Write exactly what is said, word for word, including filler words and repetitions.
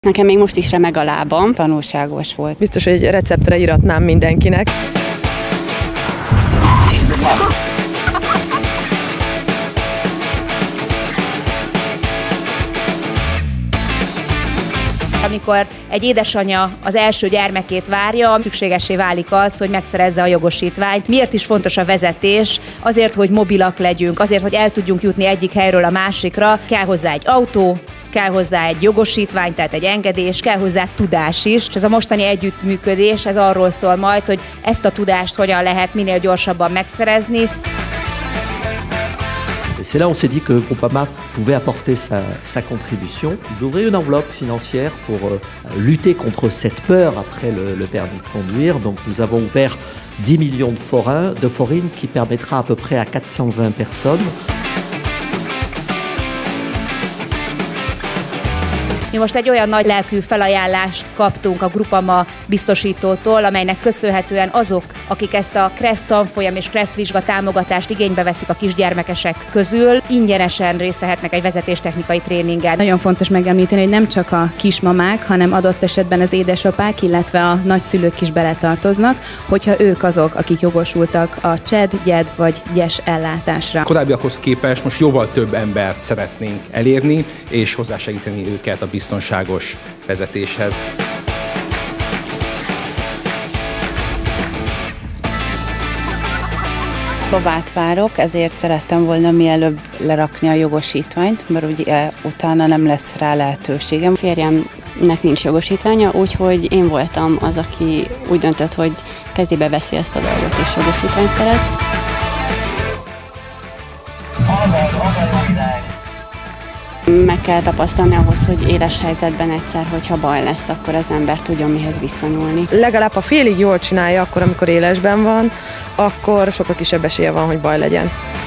Nekem még most is remeg a lábam. Tanulságos volt. Biztos, hogy receptre íratnám mindenkinek. Amikor egy édesanyja az első gyermekét várja, szükségessé válik az, hogy megszerezze a jogosítványt. Miért is fontos a vezetés? Azért, hogy mobilak legyünk, azért, hogy el tudjunk jutni egyik helyről a másikra. Kell hozzá egy autó, kell hozzá egy jogosítvány, tehát egy engedés, kell hozzá tudás is. És ez a mostani együttműködés, ez arról szól majd, hogy ezt a tudást hogyan lehet minél gyorsabban megszerezni. C'est là on s'est dit que Groupama pouvait apporter sa, sa contribution, d'ouvrir une enveloppe financière pour euh, lutter contre cette peur après le, le permis de conduire. Donc nous avons ouvert dix millions de forains, de forines qui permettra à peu près à quatre cent vingt personnes. Mi most egy olyan nagy lelkű felajánlást kaptunk a Groupama biztosítótól, amelynek köszönhetően azok, akik ezt a KRESZ tanfolyam és KRESZ vizsga támogatást igénybe veszik a kisgyermekesek közül, ingyenesen részt vehetnek egy vezetéstechnikai tréningen. Nagyon fontos megemlíteni, hogy nem csak a kismamák, hanem adott esetben az édesapák, illetve a nagyszülők is beletartoznak, hogyha ők azok, akik jogosultak a cséd, gyed vagy gyes ellátásra. Korábbiakhoz képest most jóval több embert szeretnénk elérni, és hozzásegíteni őket a biztonságos vezetéshez. Tovább várok, ezért szerettem volna mielőbb lerakni a jogosítványt, mert ugye utána nem lesz rá lehetőségem. Férjemnek nincs jogosítványa, úgyhogy én voltam az, aki úgy döntött, hogy kezébe veszi ezt a dolgot és jogosítványt szerez. Meg kell tapasztalni ahhoz, hogy éles helyzetben egyszer, hogyha baj lesz, akkor az ember tudjon mihez viszonyulni. Legalább ha félig jól csinálja, akkor amikor élesben van, akkor sokkal kisebb esélye van, hogy baj legyen.